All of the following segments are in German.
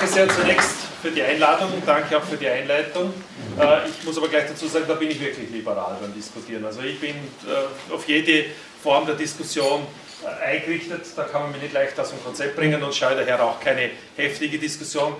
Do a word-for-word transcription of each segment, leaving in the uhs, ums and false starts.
sehr zunächst für die Einladung und danke auch für die Einleitung. Ich muss aber gleich dazu sagen, da bin ich wirklich liberal beim Diskutieren. Also ich bin auf jede Form der Diskussion eingerichtet, da kann man mich nicht leicht aus dem Konzept bringen und schaue daher auch keine heftige Diskussion.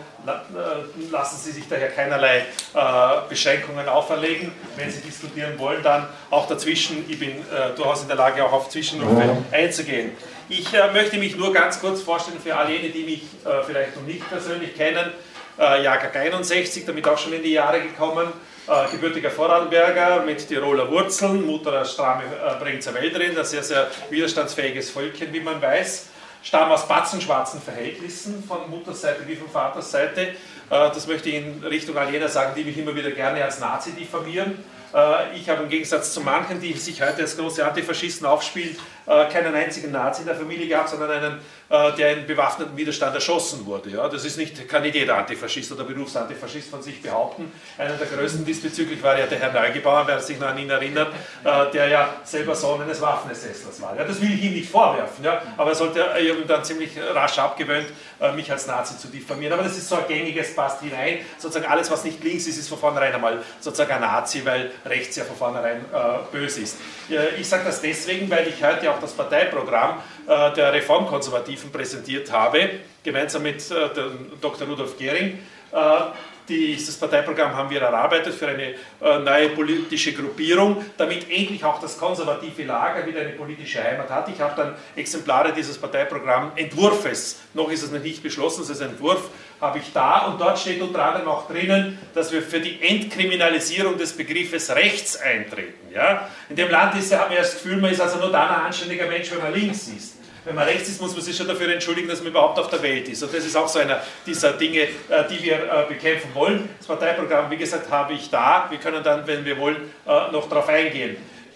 Lassen Sie sich daher keinerlei Beschränkungen auferlegen. Wenn Sie diskutieren wollen, dann auch dazwischen. Ich bin durchaus in der Lage, auch auf Zwischenrufe einzugehen. Ich möchte mich nur ganz kurz vorstellen für all jene, die mich vielleicht noch nicht persönlich kennen. Jahrgang einundsechzig, damit auch schon in die Jahre gekommen. Äh, gebürtiger Vorarlberger mit Tiroler Wurzeln, Mutter aus Strame äh, Brenzer Wäldrin, ein sehr, sehr widerstandsfähiges Völkchen, wie man weiß. Stamm aus batzenschwarzen Verhältnissen von Mutterseite wie von Vatersseite. Äh, das möchte ich in Richtung all jener sagen, die mich immer wieder gerne als Nazi diffamieren. Äh, ich habe im Gegensatz zu manchen, die sich heute als große Antifaschisten aufspielen, äh, keinen einzigen Nazi in der Familie gehabt, sondern einen, äh, der in bewaffneten Widerstand erschossen wurde. Ja? Das ist nicht, kann nicht jeder Antifaschist oder Berufsantifaschist von sich behaupten. Einer der größten diesbezüglich war ja der Herr Neugebauer, wer sich noch an ihn erinnert, äh, der ja selber Sohn eines Waffenesesslers war. Ja? Das will ich ihm nicht vorwerfen, ja? Aber er sollte äh, dann ziemlich rasch abgewöhnt, äh, mich als Nazi zu diffamieren. Aber das ist so ein gängiges, passt hinein. Sozusagen alles, was nicht links ist, ist von vornherein einmal sozusagen ein Nazi, weil rechts ja von vornherein äh, böse ist. Ich sage das deswegen, weil ich heute auch das Parteiprogramm äh, der Reformkonservativen präsentiert habe, gemeinsam mit äh, Doktor Rudolf Gehring. Äh, Dieses Parteiprogramm haben wir erarbeitet für eine äh, neue politische Gruppierung, damit endlich auch das konservative Lager wieder eine politische Heimat hat. Ich habe dann Exemplare dieses Parteiprogramm-Entwurfes, noch ist es noch nicht beschlossen, es ist ein Entwurf, habe ich da und dort steht unter anderem auch drinnen, dass wir für die Entkriminalisierung des Begriffes rechts eintreten. Ja? In dem Land ist, haben wir das Gefühl, man ist also nur dann ein anständiger Mensch, wenn man links ist. Wenn man rechts ist, muss man sich schon dafür entschuldigen, dass man überhaupt auf der Welt ist. Und das ist auch so einer dieser Dinge, die wir bekämpfen wollen. Das Parteiprogramm, wie gesagt, habe ich da. Wir können dann, wenn wir wollen, noch darauf eingehen.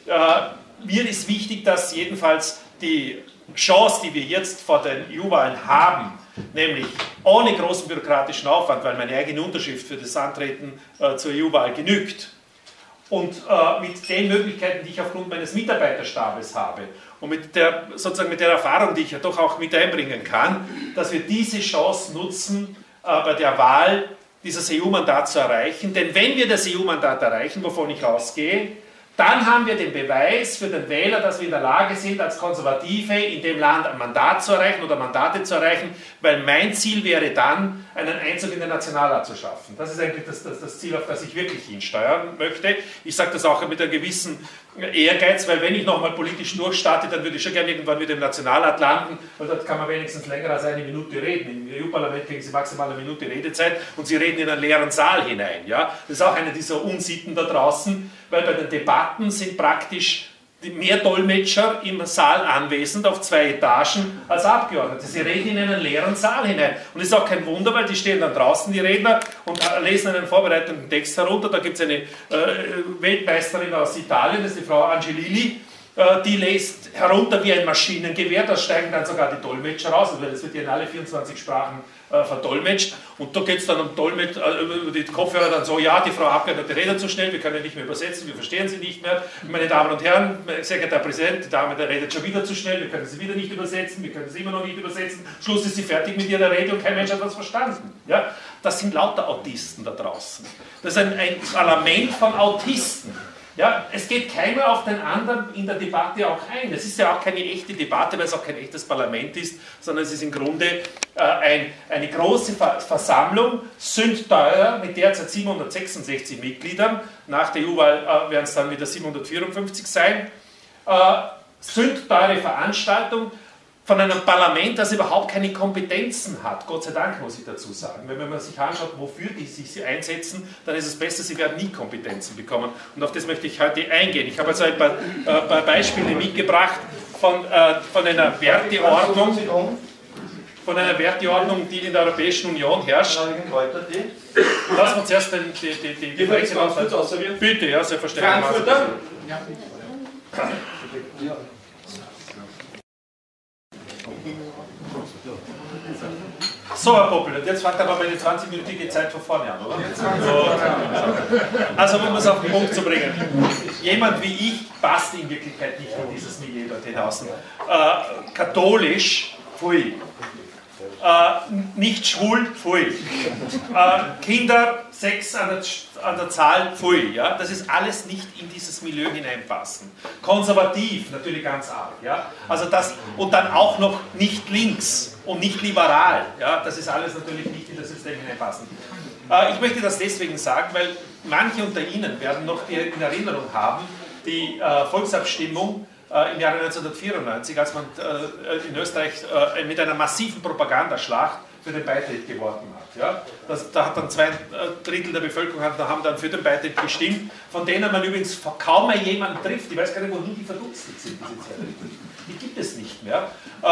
Mir ist wichtig, dass jedenfalls die Chance, die wir jetzt vor den E U-Wahlen haben, nämlich ohne großen bürokratischen Aufwand, weil meine eigene Unterschrift für das Antreten zur E U-Wahl genügt, und äh, mit den Möglichkeiten, die ich aufgrund meines Mitarbeiterstabes habe und mit der, sozusagen mit der Erfahrung, die ich ja doch auch mit einbringen kann, dass wir diese Chance nutzen, äh, bei der Wahl dieses E U-Mandat zu erreichen. Denn wenn wir das E U-Mandat erreichen, wovon ich ausgehe, dann haben wir den Beweis für den Wähler, dass wir in der Lage sind, als Konservative in dem Land ein Mandat zu erreichen oder Mandate zu erreichen, weil mein Ziel wäre dann, einen Einzug in den Nationalrat zu schaffen. Das ist eigentlich das, das, das Ziel, auf das ich wirklich hinsteuern möchte. Ich sage das auch mit einem gewissen Ehrgeiz, weil wenn ich nochmal politisch durchstarte, dann würde ich schon gerne irgendwann wieder im Nationalrat landen, weil dort kann man wenigstens länger als eine Minute reden. Im E U-Parlament kriegen Sie maximal eine Minute Redezeit und Sie reden in einen leeren Saal hinein. Ja? Das ist auch eine dieser Unsitten da draußen, weil bei den Debatten sind praktisch mehr Dolmetscher im Saal anwesend auf zwei Etagen als Abgeordnete. Sie reden in einen leeren Saal hinein. Und es ist auch kein Wunder, weil die stehen dann draußen, die Redner, und lesen einen vorbereiteten Text herunter. Da gibt es eine äh, Weltmeisterin aus Italien, das ist die Frau Angelilli, äh, die lässt herunter wie ein Maschinengewehr, da steigen dann sogar die Dolmetscher raus, weil das wird hier in alle vierundzwanzig Sprachen äh, verdolmetscht. Und da geht es dann um Dolmetsch, äh, über die Kopfhörer dann so, ja, die Frau Abgeordnete redet zu schnell, wir können nicht mehr übersetzen, wir verstehen sie nicht mehr. Meine Damen und Herren, sehr geehrter Herr Präsident, die Dame der redet schon wieder zu schnell, wir können sie wieder nicht übersetzen, wir können sie immer noch nicht übersetzen. Schluss ist sie fertig mit ihrer Rede und kein Mensch hat was verstanden. Ja? Das sind lauter Autisten da draußen. Das ist ein, ein Parlament von Autisten. Ja, es geht keiner auf den anderen in der Debatte auch ein. Es ist ja auch keine echte Debatte, weil es auch kein echtes Parlament ist, sondern es ist im Grunde äh, ein, eine große Ver Versammlung, sündteuer, mit derzeit siebenhundertsechsundsechzig Mitgliedern. Nach der E U-Wahl äh, werden es dann wieder siebenhundertvierundfünfzig sein. Äh, sündteure Veranstaltung von einem Parlament, das überhaupt keine Kompetenzen hat. Gott sei Dank, muss ich dazu sagen. Wenn man sich anschaut, wofür die sich einsetzen, dann ist es besser, sie werden nie Kompetenzen bekommen. Und auf das möchte ich heute eingehen. Ich habe also ein paar, äh, paar Beispiele mitgebracht von, äh, von einer Werteordnung, von einer Werteordnung, die in der Europäischen Union herrscht. Lassen wir uns erst den, die, die, die, die Wechsel auswählen. Bitte, ja, selbstverständlich. Frankfurter? Ja. So, Herr Poppel, und jetzt fängt aber meine zwanzig-minütige Zeit von vorne an, oder? So. Also, um es auf den Punkt zu bringen. Jemand wie ich passt in Wirklichkeit nicht in dieses Milieu dort draußen. Äh, katholisch, pfui. Äh, nicht schwul, pfui. Äh, Kinder, Sex an der, an der Zahl, pfui. Ja? Das ist alles nicht in dieses Milieu hineinpassen. Konservativ, natürlich ganz arg. Ja? Also das, und dann auch noch nicht links und nicht liberal. Ja? Das ist alles natürlich nicht in das System hineinpassen. Äh, ich möchte das deswegen sagen, weil manche unter Ihnen werden noch die in Erinnerung haben, die äh, Volksabstimmung im Jahre neunzehnhundertvierundneunzig, als man äh, in Österreich äh, mit einer massiven Propagandaschlacht für den Beitritt geworben hat. Ja? Das, da hat dann zwei Drittel der Bevölkerung hat, haben dann für den Beitritt gestimmt, von denen man übrigens kaum mehr jemanden trifft. Ich weiß gar nicht, wohin die verdutztet sind, diese zwei Drittel. Die gibt es nicht mehr.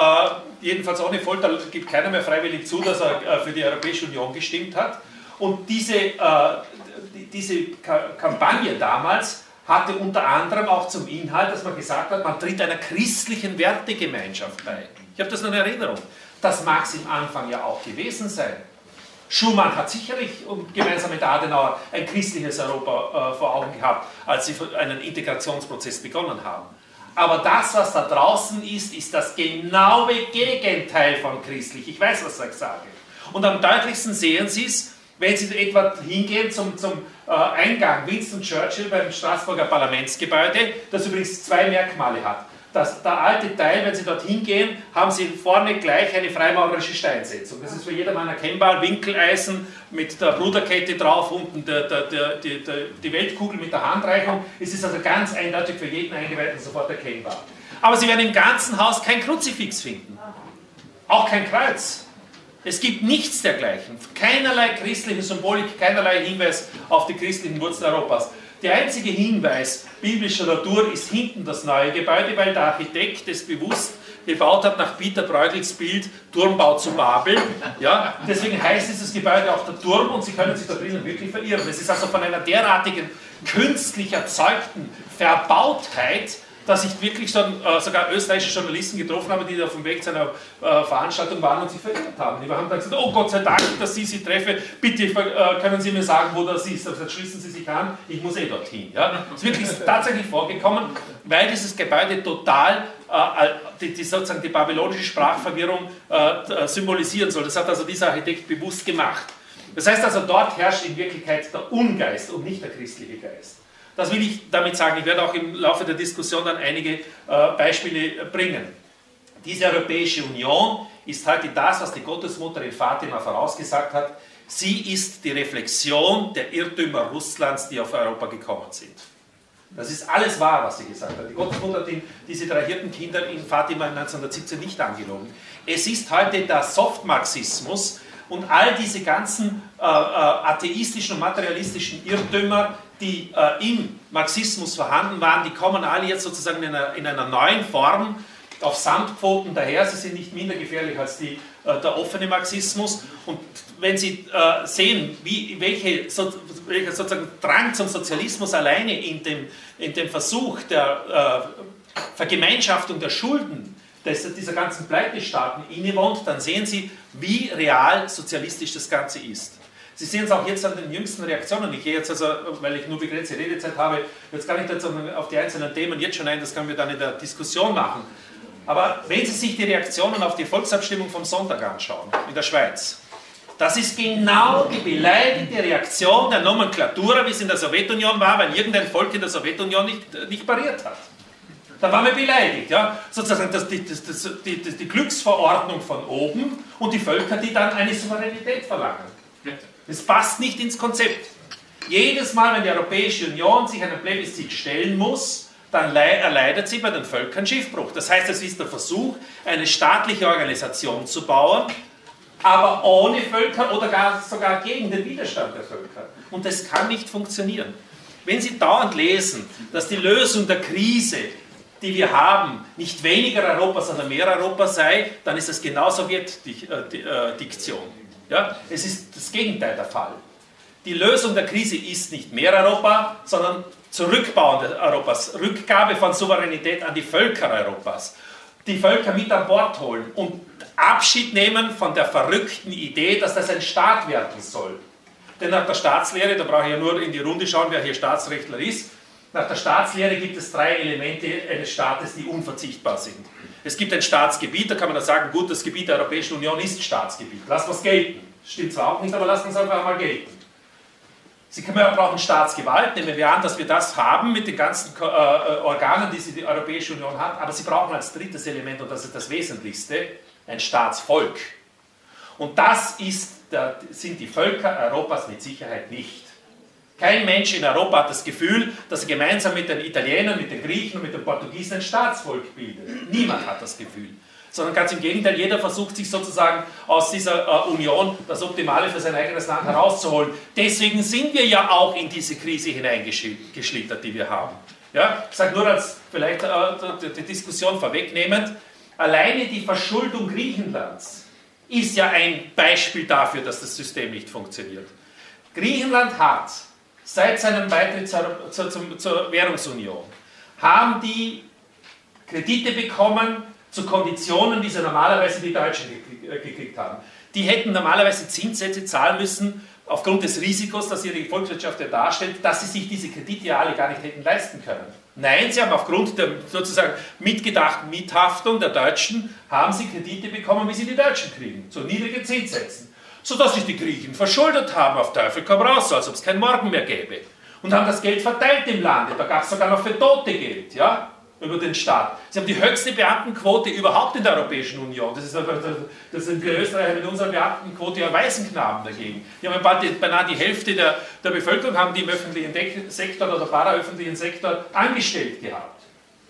Äh, jedenfalls ohne Folter gibt keiner mehr freiwillig zu, dass er äh, für die Europäische Union gestimmt hat. Und diese, äh, die, diese Ka Kampagne damals hatte unter anderem auch zum Inhalt, dass man gesagt hat, man tritt einer christlichen Wertegemeinschaft bei. Ich habe das noch in Erinnerung. Das mag es im Anfang ja auch gewesen sein. Schumann hat sicherlich gemeinsam mit Adenauer ein christliches Europa äh, vor Augen gehabt, als sie einen Integrationsprozess begonnen haben. Aber das, was da draußen ist, ist das genaue Gegenteil von christlich. Ich weiß, was ich sage. Und am deutlichsten sehen Sie es, wenn Sie etwa hingehen zum, zum äh, Eingang Winston Churchill beim Straßburger Parlamentsgebäude, das übrigens zwei Merkmale hat. Das, der alte Teil, wenn Sie dort hingehen, haben Sie vorne gleich eine freimaurerische Steinsetzung. Das ist für jedermann erkennbar, Winkeleisen mit der Bruderkette drauf, unten der, der, der, die, der, die Weltkugel mit der Handreichung. Es ist also ganz eindeutig für jeden Eingeweihten sofort erkennbar. Aber Sie werden im ganzen Haus kein Kruzifix finden, auch kein Kreuz. Es gibt nichts dergleichen, keinerlei christliche Symbolik, keinerlei Hinweis auf die christlichen Wurzeln Europas. Der einzige Hinweis biblischer Natur ist hinten das neue Gebäude, weil der Architekt es bewusst gebaut hat nach Peter Bruegels Bild Turmbau zu Babel. Ja? Deswegen heißt dieses Gebäude auch der Turm und Sie können sich da drinnen wirklich verirren. Es ist also von einer derartigen künstlich erzeugten Verbautheit, dass ich wirklich schon, äh, sogar österreichische Journalisten getroffen habe, die auf dem Weg zu einer äh, Veranstaltung waren und sich verirrt haben. Die haben dann gesagt, oh Gott sei Dank, dass ich Sie treffe, bitte äh, können Sie mir sagen, wo das ist. Also schließen Sie sich an, ich muss eh dorthin. Ja? Das ist wirklich tatsächlich vorgekommen, weil dieses Gebäude total äh, die, die sozusagen die babylonische Sprachverwirrung äh, symbolisieren soll. Das hat also dieser Architekt bewusst gemacht. Das heißt also, dort herrscht in Wirklichkeit der Ungeist und nicht der christliche Geist. Das will ich damit sagen. Ich werde auch im Laufe der Diskussion dann einige äh, Beispiele bringen. Diese Europäische Union ist heute das, was die Gottesmutter in Fatima vorausgesagt hat. Sie ist die Reflexion der Irrtümer Russlands, die auf Europa gekommen sind. Das ist alles wahr, was sie gesagt hat. Die Gottesmutter hat die, diese drei Hirtenkinder in Fatima neunzehnhundertsiebzehn nicht angelogen. Es ist heute der Softmarxismus und all diese ganzen äh, äh, atheistischen und materialistischen Irrtümer, die äh, im Marxismus vorhanden waren, die kommen alle jetzt sozusagen in einer, in einer neuen Form auf Samtpfoten daher. Sie sind nicht minder gefährlich als die, äh, der offene Marxismus. Und wenn Sie äh, sehen, wie, welche, so, welcher sozusagen Drang zum Sozialismus alleine in dem, in dem Versuch der äh, Vergemeinschaftung der Schulden des, dieser ganzen Pleitestaaten innewohnt, dann sehen Sie, wie real sozialistisch das Ganze ist. Sie sehen es auch jetzt an den jüngsten Reaktionen. Ich gehe jetzt also, weil ich nur begrenzte Redezeit habe, jetzt gar nicht jetzt auf die einzelnen Themen jetzt schon ein, das können wir dann in der Diskussion machen. Aber wenn Sie sich die Reaktionen auf die Volksabstimmung vom Sonntag anschauen, in der Schweiz, das ist genau die beleidigte Reaktion der Nomenklatura, wie es in der Sowjetunion war, weil irgendein Volk in der Sowjetunion nicht, nicht pariert hat. Da waren wir beleidigt, ja? Sozusagen das, die, das, das, die, die Glücksverordnung von oben und die Völker, die dann eine Souveränität verlangen. Das passt nicht ins Konzept. Jedes Mal, wenn die Europäische Union sich einem Plebiszit stellen muss, dann erleidet sie bei den Völkern Schiffbruch. Das heißt, es ist der Versuch, eine staatliche Organisation zu bauen, aber ohne Völker oder gar, sogar gegen den Widerstand der Völker. Und das kann nicht funktionieren. Wenn Sie dauernd lesen, dass die Lösung der Krise, die wir haben, nicht weniger Europa, sondern mehr Europa sei, dann ist das genau Sowjetdiktion. Ja, es ist das Gegenteil der Fall. Die Lösung der Krise ist nicht mehr Europa, sondern Zurückbauen Europas, Rückgabe von Souveränität an die Völker Europas, die Völker mit an Bord holen und Abschied nehmen von der verrückten Idee, dass das ein Staat werden soll. Denn nach der Staatslehre, da brauche ich ja nur in die Runde schauen, wer hier Staatsrechtler ist, nach der Staatslehre gibt es drei Elemente eines Staates, die unverzichtbar sind. Es gibt ein Staatsgebiet, da kann man dann sagen, gut, das Gebiet der Europäischen Union ist Staatsgebiet. Lassen wir es gelten. Stimmt zwar auch nicht, aber lassen wir es einfach mal gelten. Sie brauchen Staatsgewalt, nehmen wir an, dass wir das haben mit den ganzen äh, Organen, die sie die Europäische Union hat, aber sie brauchen als drittes Element, und das ist das Wesentlichste, ein Staatsvolk. Und das ist, der, sind die Völker Europas mit Sicherheit nicht. Kein Mensch in Europa hat das Gefühl, dass er gemeinsam mit den Italienern, mit den Griechen und mit den Portugiesen ein Staatsvolk bildet. Niemand hat das Gefühl. Sondern ganz im Gegenteil, jeder versucht sich sozusagen aus dieser äh, Union das Optimale für sein eigenes Land herauszuholen. Deswegen sind wir ja auch in diese Krise hineingeschlittert, die wir haben. Ja? Ich sage nur als vielleicht äh, die, die Diskussion vorwegnehmend, alleine die Verschuldung Griechenlands ist ja ein Beispiel dafür, dass das System nicht funktioniert. Griechenland hat seit seinem Beitritt zur, zur, zur, zur Währungsunion, haben die Kredite bekommen, zu Konditionen, wie sie normalerweise die Deutschen gekriegt haben. Die hätten normalerweise Zinssätze zahlen müssen, aufgrund des Risikos, das ihre Volkswirtschaft ja darstellt, dass sie sich diese Kredite ja alle gar nicht hätten leisten können. Nein, sie haben aufgrund der sozusagen mitgedachten Mithaftung der Deutschen, haben sie Kredite bekommen, wie sie die Deutschen kriegen, zu niedrigen Zinssätzen. Sodass sich die Griechen verschuldet haben, auf Teufel komm raus, so als ob es keinen Morgen mehr gäbe. Und haben das Geld verteilt im Lande, da gab es sogar noch für Tote Geld, ja? Über den Staat. Sie haben die höchste Beamtenquote überhaupt in der Europäischen Union. Das, ist, das sind wir Österreicher mit unserer Beamtenquote ja Waisenknaben dagegen. Die haben beinahe die Hälfte der, der Bevölkerung haben die im öffentlichen Sektor oder paraöffentlichen Sektor angestellt gehabt.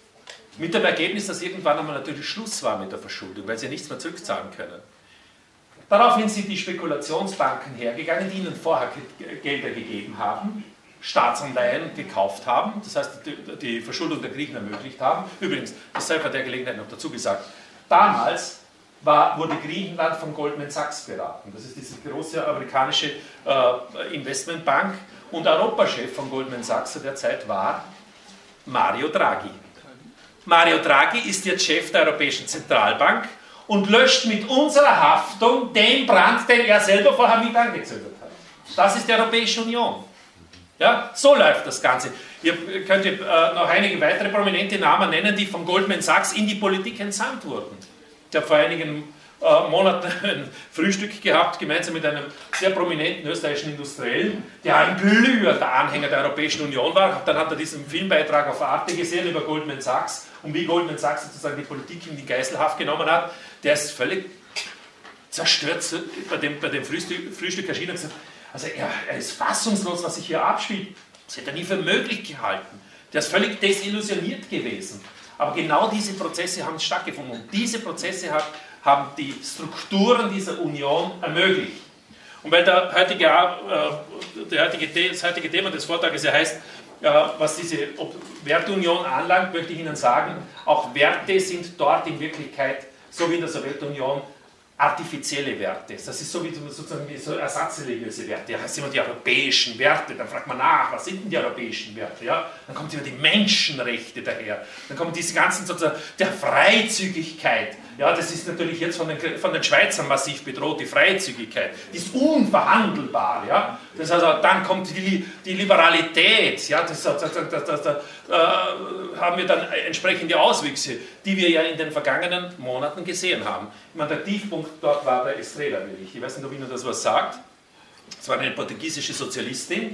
Mit dem Ergebnis, dass irgendwann einmal natürlich Schluss war mit der Verschuldung, weil sie nichts mehr zurückzahlen können. Daraufhin sind die Spekulationsbanken hergegangen, die ihnen vorher Gelder gegeben haben, Staatsanleihen gekauft haben, das heißt die, die Verschuldung der Griechen ermöglicht haben. Übrigens, das sei bei der Gelegenheit noch dazu gesagt, damals war, wurde Griechenland von Goldman Sachs beraten. Das ist diese große amerikanische äh, Investmentbank, und Europachef von Goldman Sachs zu der Zeit war Mario Draghi. Mario Draghi ist jetzt Chef der Europäischen Zentralbank und löscht mit unserer Haftung den Brand, den er selber vorher mit angezündet hat. Das ist die Europäische Union. Ja, so läuft das Ganze. Ihr könnt äh, noch einige weitere prominente Namen nennen, die von Goldman Sachs in die Politik entsandt wurden. Ich habe vor einigen äh, Monaten ein Frühstück gehabt, gemeinsam mit einem sehr prominenten österreichischen Industriellen, der ein glühender Anhänger der Europäischen Union war. Dann hat er diesen Filmbeitrag auf Arte gesehen über Goldman Sachs und wie Goldman Sachs sozusagen die Politik in die Geiselhaft genommen hat. Der ist völlig zerstört bei dem, bei dem Frühstück, Frühstück erschienen und gesagt, also er, er ist fassungslos, was sich hier abspielt. Das hätte er nie für möglich gehalten. Der ist völlig desillusioniert gewesen. Aber genau diese Prozesse haben stattgefunden. Und diese Prozesse hat, haben die Strukturen dieser Union ermöglicht. Und weil der heutige, äh, der heutige, das heutige Thema des Vortrages ja heißt, äh, was diese Werteunion anlangt, möchte ich Ihnen sagen, auch Werte sind dort in Wirklichkeit, so wie in der Sowjetunion, artifizielle Werte. Das ist so wie sozusagen wie so ersatzreligiöse Werte. Ja, das sind immer die europäischen Werte. Dann fragt man nach, was sind denn die europäischen Werte? Ja? Dann kommen immer die Menschenrechte daher. Dann kommen diese ganzen sozusagen der Freizügigkeit. Ja, das ist natürlich jetzt von den, von den Schweizern massiv bedroht, die Freizügigkeit. Die ist unverhandelbar. Ja? Das also, dann kommt die, die Liberalität. Ja? Das, das, das, das, das, das äh, haben wir dann entsprechende Auswüchse, die wir ja in den vergangenen Monaten gesehen haben. Ich meine, der Tiefpunkt dort war der Estrela-Bericht. Ich weiß nicht, ob Ihnen das was sagt. Es war eine portugiesische Sozialistin,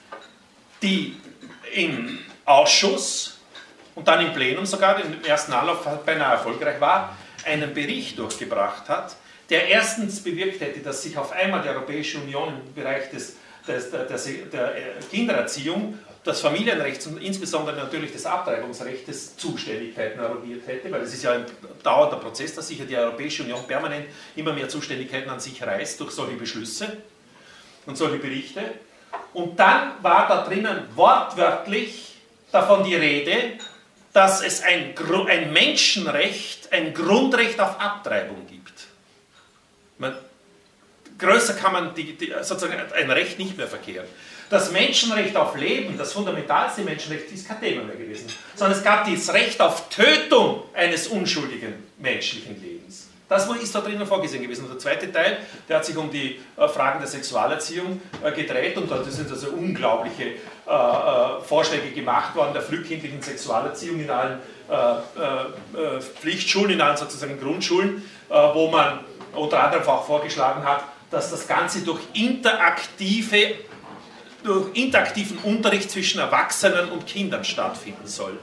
die im Ausschuss und dann im Plenum sogar, im ersten Anlauf beinahe erfolgreich war, einen Bericht durchgebracht hat, der erstens bewirkt hätte, dass sich auf einmal die Europäische Union im Bereich des, des, der, der, der Kindererziehung, des Familienrechts und insbesondere natürlich des Abtreibungsrechts Zuständigkeiten erodiert hätte, weil es ist ja ein dauernder Prozess, dass sich ja die Europäische Union permanent immer mehr Zuständigkeiten an sich reißt durch solche Beschlüsse und solche Berichte. Und dann war da drinnen wortwörtlich davon die Rede, dass es ein, ein Menschenrecht, ein Grundrecht auf Abtreibung gibt. Man, größer kann man die, die, sozusagen ein Recht nicht mehr verkehren. Das Menschenrecht auf Leben, das fundamentalste Menschenrecht, ist kein Thema mehr gewesen, sondern es gab das Recht auf Tötung eines unschuldigen menschlichen Lebens. Das ist da drinnen vorgesehen gewesen. Und der zweite Teil, der hat sich um die äh, Fragen der Sexualerziehung äh, gedreht und da sind also unglaubliche äh, äh, Vorschläge gemacht worden der frühkindlichen Sexualerziehung in allen äh, äh, Pflichtschulen, in allen sozusagen Grundschulen, äh, wo man unter anderem auch vorgeschlagen hat, dass das Ganze durch interaktive, durch interaktiven Unterricht zwischen Erwachsenen und Kindern stattfinden soll.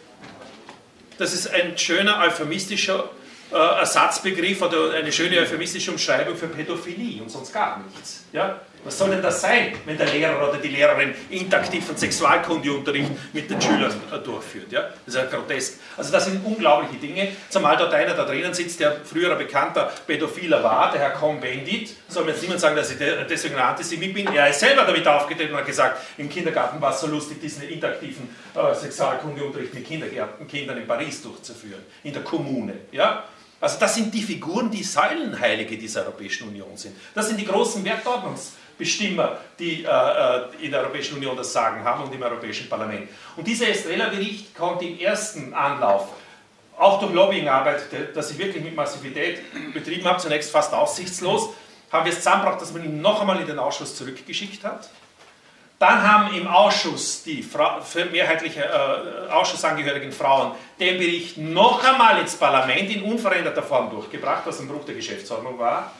Das ist ein schöner euphemistischer äh, Ersatzbegriff oder eine schöne euphemistische Umschreibung für Pädophilie und sonst gar nichts. Ja? Was soll denn das sein, wenn der Lehrer oder die Lehrerin interaktiven Sexualkundeunterricht mit den Schülern äh, durchführt? Ja? Das ist ja grotesk. Also das sind unglaubliche Dinge, zumal dort einer da drinnen sitzt, der früher ein bekannter Pädophiler war, der Herr Cohn-Bendit. Soll mir jetzt niemand sagen, dass ich deswegen ein Antisemit bin. Er ist selber damit aufgetreten und hat gesagt, im Kindergarten war es so lustig, diesen interaktiven äh, Sexualkundeunterricht mit Kindergärtenkindern in Paris durchzuführen, in der Kommune. Ja? Also das sind die Figuren, die Säulenheilige dieser Europäischen Union sind. Das sind die großen Wertordnungsbestimmer, die äh, in der Europäischen Union das Sagen haben und im Europäischen Parlament. Und dieser Estrela-Bericht konnte im ersten Anlauf, auch durch Lobbyingarbeit, das ich wirklich mit Massivität betrieben habe, zunächst fast aussichtslos, haben wir es zusammengebracht, dass man ihn noch einmal in den Ausschuss zurückgeschickt hat. Dann haben im Ausschuss die Fra mehrheitlich äh, ausschussangehörigen Frauen den Bericht noch einmal ins Parlament in unveränderter Form durchgebracht, was ein Bruch der Geschäftsordnung war.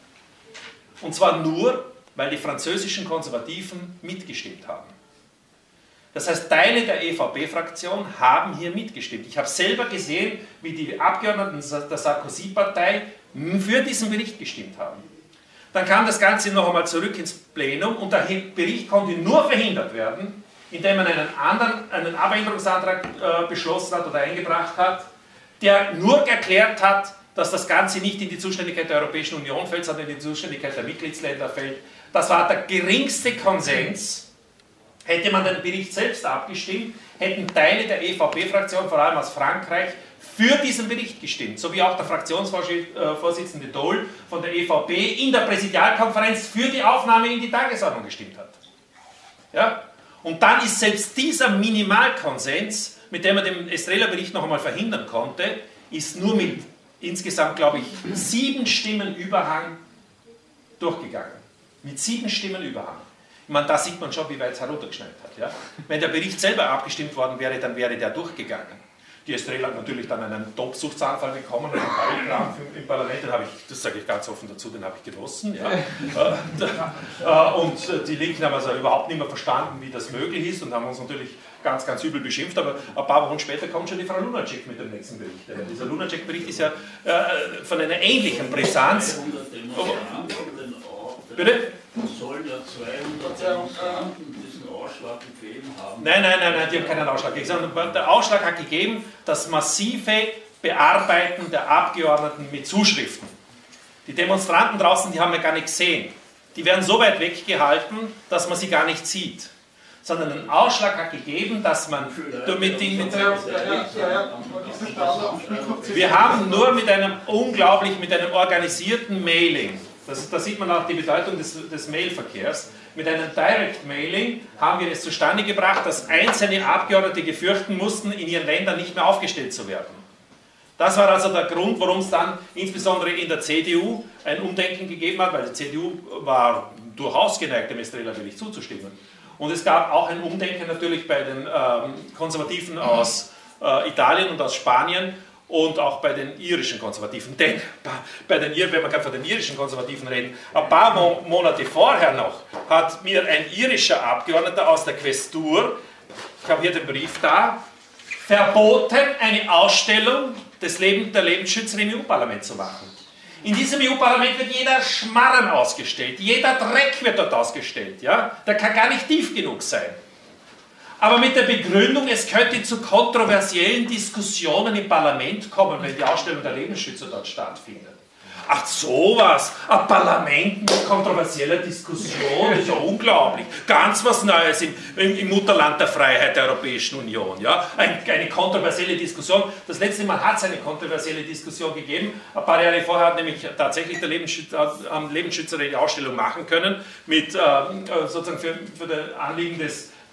Und zwar nur, weil die französischen Konservativen mitgestimmt haben. Das heißt, Teile der E V P-Fraktion haben hier mitgestimmt. Ich habe selber gesehen, wie die Abgeordneten der Sarkozy-Partei für diesen Bericht gestimmt haben. Dann kam das Ganze noch einmal zurück ins Plenum und der Bericht konnte nur verhindert werden, indem man einen anderen, einen Abänderungsantrag äh, beschlossen hat oder eingebracht hat, der nur erklärt hat, dass das Ganze nicht in die Zuständigkeit der Europäischen Union fällt, sondern in die Zuständigkeit der Mitgliedsländer fällt. Das war der geringste Konsens. Hätte man den Bericht selbst abgestimmt, hätten Teile der E V P-Fraktion, vor allem aus Frankreich, für diesen Bericht gestimmt, so wie auch der Fraktionsvorsitzende Daul von der E V P in der Präsidialkonferenz für die Aufnahme in die Tagesordnung gestimmt hat. Ja? Und dann ist selbst dieser Minimalkonsens, mit dem man den Estrela-Bericht noch einmal verhindern konnte, ist nur mit insgesamt, glaube ich, sieben Stimmen Überhang durchgegangen. Mit sieben Stimmen Überhang. Ich meine, da sieht man schon, wie weit es heruntergeschneit hat. Ja? Wenn der Bericht selber abgestimmt worden wäre, dann wäre der durchgegangen. Die Estrela hat natürlich dann einen Topsuchtsanfall bekommen und einen Beitrag im Parlament, den habe ich, das sage ich ganz offen dazu, den habe ich genossen. Ja. Und die Linken haben also überhaupt nicht mehr verstanden, wie das möglich ist und haben uns natürlich ganz, ganz übel beschimpft, aber ein paar Wochen später kommt schon die Frau Lunacek mit dem nächsten Bericht. Ja, dieser Lunacek-Bericht ist ja äh, von einer ähnlichen Brisanz. Bitte? Sollen ja zweihundert Demonstranten diesen Ausschlag gegeben haben. Nein, nein, nein, nein, die haben keinen Ausschlag gegeben. Der Ausschlag hat gegeben, das massive Bearbeiten der Abgeordneten mit Zuschriften. Die Demonstranten draußen, die haben wir gar nicht gesehen. Die werden so weit weggehalten, dass man sie gar nicht sieht. Sondern ein Ausschlag hat gegeben, dass man mit den, mit wir haben nur mit einem unglaublich, mit einem organisierten Mailing, das, da sieht man auch die Bedeutung des, des Mailverkehrs, mit einem Direct Mailing haben wir es zustande gebracht, dass einzelne Abgeordnete gefürchten mussten, in ihren Ländern nicht mehr aufgestellt zu werden. Das war also der Grund, warum es dann insbesondere in der C D U ein Umdenken gegeben hat, weil die C D U war durchaus geneigt, dem Estrela-Bericht zuzustimmen. Und es gab auch ein Umdenken natürlich bei den ähm, Konservativen aus äh, Italien und aus Spanien und auch bei den irischen Konservativen. Denn bei den, wenn man kann von den irischen Konservativen reden, ein paar Mo Monate vorher noch hat mir ein irischer Abgeordneter aus der Questur, ich habe hier den Brief da, verboten, eine Ausstellung des Leben, der Lebensschützer im E U-Parlament zu machen. In diesem E U-Parlament wird jeder Schmarren ausgestellt, jeder Dreck wird dort ausgestellt. Ja? Der kann gar nicht tief genug sein. Aber mit der Begründung, es könnte zu kontroversiellen Diskussionen im Parlament kommen, wenn die Ausstellung der Lebensschützer dort stattfindet. Ach sowas, ein Parlament mit kontroversieller Diskussion, das ist ja unglaublich. Ganz was Neues im, im, im Mutterland der Freiheit der Europäischen Union. Ja? Ein, eine kontroversielle Diskussion. Das letzte Mal hat es eine kontroversielle Diskussion gegeben. Ein paar Jahre vorher hat nämlich tatsächlich der Lebensschützer, am Lebensschützer eine Ausstellung machen können, mit, äh, sozusagen für, für das Anliegen des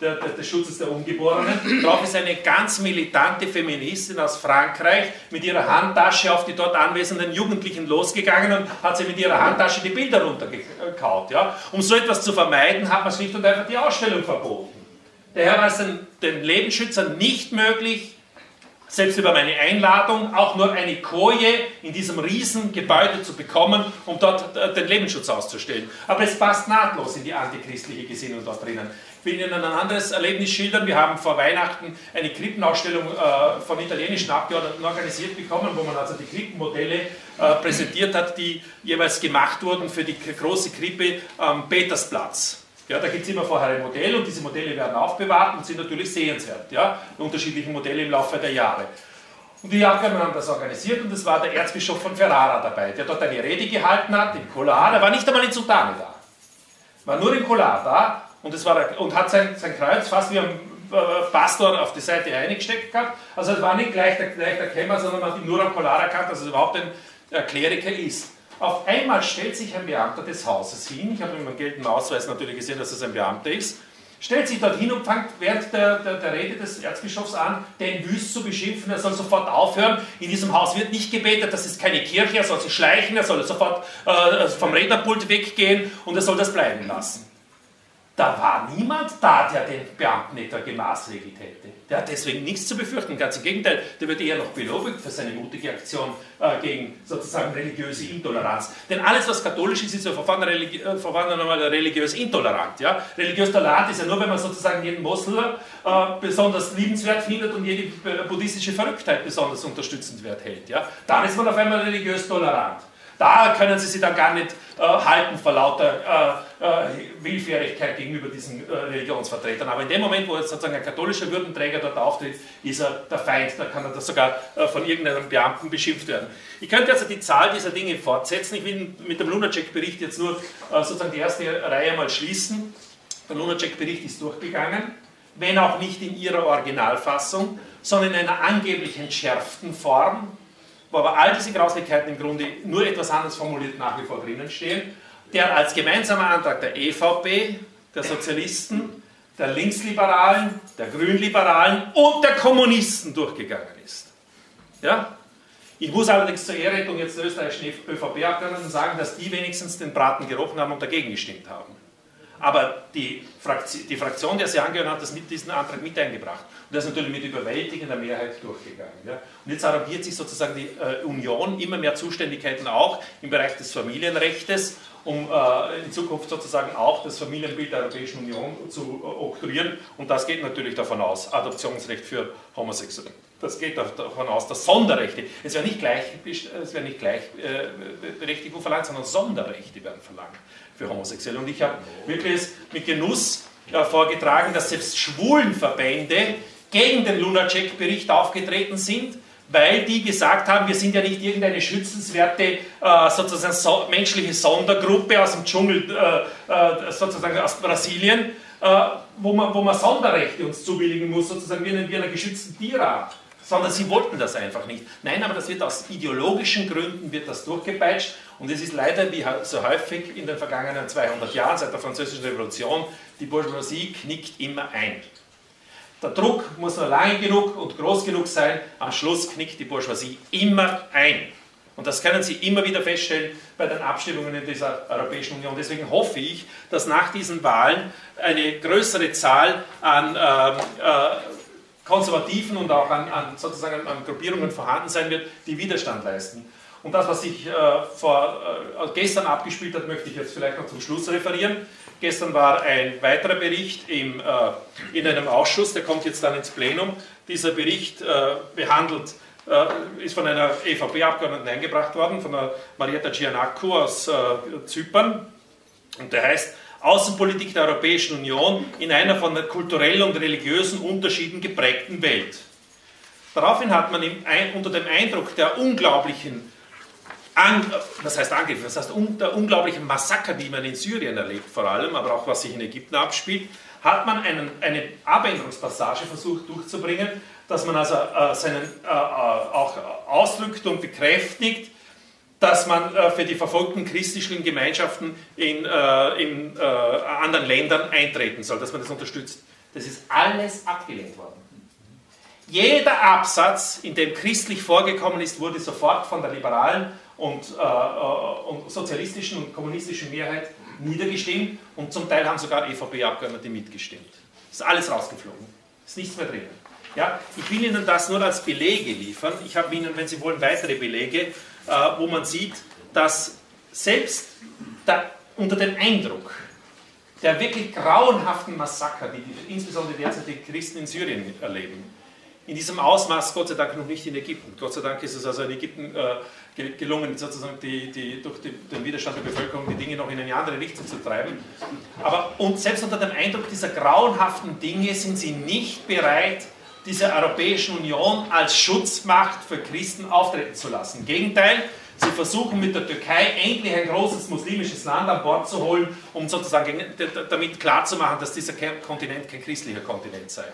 der, der, des Schutzes der Ungeborenen. Darauf ist eine ganz militante Feministin aus Frankreich mit ihrer Handtasche auf die dort anwesenden Jugendlichen losgegangen und hat sie mit ihrer Handtasche die Bilder runtergekaut. Ja? Um so etwas zu vermeiden, hat man schlicht und einfach die Ausstellung verboten. Daher war es den, den Lebensschützern nicht möglich, selbst über meine Einladung, auch nur eine Koje in diesem riesen Gebäude zu bekommen, um dort den Lebensschutz auszustellen. Aber es passt nahtlos in die antichristliche Gesinnung dort drinnen. Ich will Ihnen ein anderes Erlebnis schildern. Wir haben vor Weihnachten eine Krippenausstellung äh, von italienischen Abgeordneten organisiert bekommen, wo man also die Krippenmodelle äh, präsentiert hat, die jeweils gemacht wurden für die große Krippe am Petersplatz. Ja, da gibt es immer vorher ein Modell und diese Modelle werden aufbewahrt und sind natürlich sehenswert. Ja, unterschiedliche Modelle im Laufe der Jahre. Und die Abgeordneten haben das organisiert und es war der Erzbischof von Ferrara dabei, der dort eine Rede gehalten hat, im Collar. Er war nicht einmal in Soutane da. War nur im Collar da und, es war, und hat sein, sein Kreuz fast wie ein äh, Pastor auf die Seite eingesteckt gehabt. Also es war nicht gleich der, gleich der Kämmer, sondern man hat ihn nur am Collar erkannt, dass es überhaupt ein äh, Kleriker ist. Auf einmal stellt sich ein Beamter des Hauses hin, ich habe mit meinem geltenden Ausweis natürlich gesehen, dass es ein Beamter ist, stellt sich dort hin und fängt während der, der, der Rede des Erzbischofs an, den wüst zu beschimpfen, er soll sofort aufhören, in diesem Haus wird nicht gebetet, das ist keine Kirche, er soll sich schleichen, er soll sofort äh, vom Rednerpult weggehen und er soll das bleiben lassen. Da war niemand da, der den Beamten etwa gemaßregelt hätte. Der hat deswegen nichts zu befürchten. Ganz im Gegenteil, der wird eher noch belobigt für seine mutige Aktion äh, gegen sozusagen religiöse Intoleranz. Denn alles, was katholisch ist, ist ja verfahren religi äh, religiös intolerant. Ja? Religiös tolerant ist ja nur, wenn man sozusagen jeden Moslem äh, besonders liebenswert findet und jede buddhistische Verrücktheit besonders unterstützenswert hält. Ja? Dann ist man auf einmal religiös tolerant. Da können Sie sich dann gar nicht äh, halten vor lauter äh, äh, Willfährigkeit gegenüber diesen äh, Religionsvertretern. Aber in dem Moment, wo jetzt sozusagen ein katholischer Würdenträger dort auftritt, ist er der Feind, da kann er das sogar äh, von irgendeinem Beamten beschimpft werden. Ich könnte also die Zahl dieser Dinge fortsetzen. Ich will mit dem Lunacek-Bericht jetzt nur äh, sozusagen die erste Reihe mal schließen. Der Lunacek-Bericht ist durchgegangen, wenn auch nicht in ihrer Originalfassung, sondern in einer angeblich entschärften Form, wo aber all diese Grauslichkeiten im Grunde nur etwas anderes formuliert nach wie vor drinnen stehen, der als gemeinsamer Antrag der E V P, der Sozialisten, der Linksliberalen, der Grünliberalen und der Kommunisten durchgegangen ist. Ja? Ich muss allerdings zur Ehrrettung jetzt der österreichischen Ö V P-Abgeordneten sagen, dass die wenigstens den Braten gerochen haben und dagegen gestimmt haben. Aber die Fraktion, die Fraktion, der sie angehört hat, hat diesen Antrag mit eingebracht. Und das ist natürlich mit überwältigender Mehrheit durchgegangen. Ja. Und jetzt arrangiert sich sozusagen die äh, Union immer mehr Zuständigkeiten auch im Bereich des Familienrechts, um äh, in Zukunft sozusagen auch das Familienbild der Europäischen Union zu äh, oktroyieren. Und das geht natürlich davon aus, Adoptionsrecht für Homosexuelle. Das geht davon aus, dass Sonderrechte, es werden nicht gleich, es werden nicht Gleichberechtigung äh, verlangt, sondern Sonderrechte werden verlangt für Homosexuelle. Und ich habe wirklich mit Genuss äh, vorgetragen, dass selbst Schwulenverbände gegen den Lunacek-Bericht aufgetreten sind, weil die gesagt haben, wir sind ja nicht irgendeine schützenswerte äh, sozusagen so, menschliche Sondergruppe aus dem Dschungel, äh, äh, sozusagen aus Brasilien, äh, wo, man, wo man Sonderrechte uns zubilligen muss, sozusagen wie in, wie in einer geschützten Tierart. Sondern sie wollten das einfach nicht. Nein, aber das wird aus ideologischen Gründen wird das durchgepeitscht und es ist leider wie so häufig in den vergangenen zweihundert Jahren seit der Französischen Revolution, die Bourgeoisie knickt immer ein. Der Druck muss nur lange genug und groß genug sein, am Schluss knickt die Bourgeoisie immer ein. Und das können Sie immer wieder feststellen bei den Abstimmungen in dieser Europäischen Union. Deswegen hoffe ich, dass nach diesen Wahlen eine größere Zahl an äh, äh, Konservativen und auch an, an, sozusagen an Gruppierungen vorhanden sein wird, die Widerstand leisten. Und das, was sich äh, vor, äh, gestern abgespielt hat, möchte ich jetzt vielleicht noch zum Schluss referieren. Gestern war ein weiterer Bericht im, äh, in einem Ausschuss, der kommt jetzt dann ins Plenum. Dieser Bericht äh, behandelt, äh, ist von einer E V P-Abgeordneten eingebracht worden, von der Marietta Giannakou aus äh, Zypern. Und der heißt Außenpolitik der Europäischen Union in einer von kulturellen und religiösen Unterschieden geprägten Welt. Daraufhin hat man im, ein, unter dem Eindruck der unglaublichen, an, was heißt Angriff, das heißt un, der unglaublichen Massaker, die man in Syrien erlebt vor allem, aber auch was sich in Ägypten abspielt, hat man einen, eine Abänderungspassage versucht durchzubringen, dass man also äh, seinen äh, auch ausdrückt und bekräftigt, dass man äh, für die verfolgten christlichen Gemeinschaften in, äh, in äh, anderen Ländern eintreten soll, dass man das unterstützt. Das ist alles abgelehnt worden. Jeder Absatz, in dem christlich vorgekommen ist, wurde sofort von der liberalen und, äh, und sozialistischen und kommunistischen Mehrheit niedergestimmt und zum Teil haben sogar E V P-Abgeordnete mitgestimmt. Das ist alles rausgeflogen. Ist nichts mehr drin. Ja, ich will Ihnen das nur als Belege liefern. Ich habe Ihnen, wenn Sie wollen, weitere Belege, äh, wo man sieht, dass selbst der, unter dem Eindruck der wirklich grauenhaften Massaker, die, die insbesondere derzeit die Christen in Syrien erleben, in diesem Ausmaß Gott sei Dank noch nicht in Ägypten. Gott sei Dank ist es also in Ägypten äh, gelungen, sozusagen die, die, durch die, den Widerstand der Bevölkerung die Dinge noch in eine andere Richtung zu treiben. Aber und selbst unter dem Eindruck dieser grauenhaften Dinge sind sie nicht bereit, diese Europäische Union als Schutzmacht für Christen auftreten zu lassen. Im Gegenteil, sie versuchen mit der Türkei endlich ein großes muslimisches Land an Bord zu holen, um sozusagen damit klarzumachen, dass dieser Kontinent kein christlicher Kontinent sei.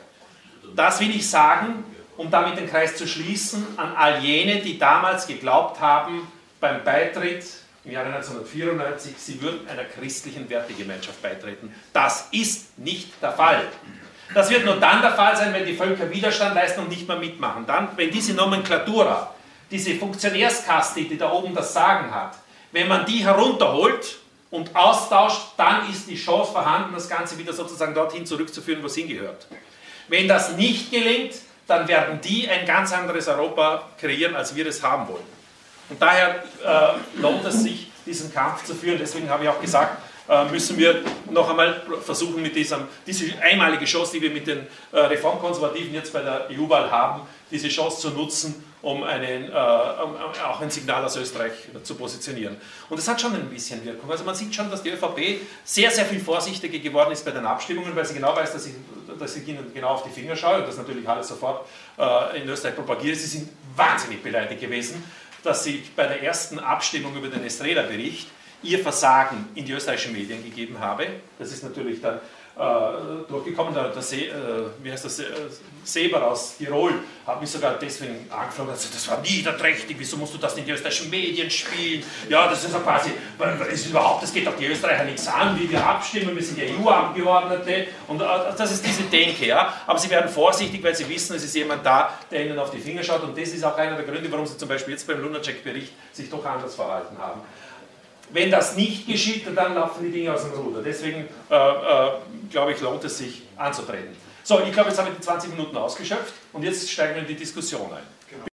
Das will ich sagen, um damit den Kreis zu schließen, an all jene, die damals geglaubt haben, beim Beitritt im Jahre neunzehnhundertvierundneunzig, sie würden einer christlichen Wertegemeinschaft beitreten. Das ist nicht der Fall. Das wird nur dann der Fall sein, wenn die Völker Widerstand leisten und nicht mehr mitmachen. Dann, wenn diese Nomenklatura, diese Funktionärskaste, die da oben das Sagen hat, wenn man die herunterholt und austauscht, dann ist die Chance vorhanden, das Ganze wieder sozusagen dorthin zurückzuführen, wo es hingehört. Wenn das nicht gelingt, dann werden die ein ganz anderes Europa kreieren, als wir es haben wollen. Und daher äh, lohnt es sich, diesen Kampf zu führen. Deswegen habe ich auch gesagt, äh, müssen wir noch einmal versuchen, mit diesem, diese einmalige Chance, die wir mit den äh, Reformkonservativen jetzt bei der E U-Wahl haben, diese Chance zu nutzen, um, einen, äh, um auch ein Signal aus Österreich zu positionieren. Und das hat schon ein bisschen Wirkung. Also man sieht schon, dass die ÖVP sehr, sehr viel vorsichtiger geworden ist bei den Abstimmungen, weil sie genau weiß, dass ich, dass ich ihnen genau auf die Finger schaue und das natürlich alles sofort äh, in Österreich propagiere. Sie sind wahnsinnig beleidigt gewesen, dass ich bei der ersten Abstimmung über den Estrela-Bericht ihr Versagen in die österreichischen Medien gegeben habe. Das ist natürlich dann äh, durchgekommen. Der, der See, äh, wie heißt das, äh, Seber aus Tirol hat mich sogar deswegen angeflogen, also das war niederträchtig, wieso musst du das in die österreichischen Medien spielen? Ja, das ist ja quasi, ist überhaupt, das geht doch die Österreicher nichts an, wie wir abstimmen, wir sind ja E U-Abgeordnete und äh, das ist diese Denke, ja. Aber sie werden vorsichtig, weil sie wissen, es ist jemand da, der ihnen auf die Finger schaut und das ist auch einer der Gründe, warum sie zum Beispiel jetzt beim Lunacek-Bericht sich doch anders verhalten haben. Wenn das nicht geschieht, dann laufen die Dinge aus dem Ruder. Deswegen, äh, äh, glaube ich, lohnt es sich anzutreten. So, ich glaube, jetzt habe ich die zwanzig Minuten ausgeschöpft und jetzt steigen wir in die Diskussion ein.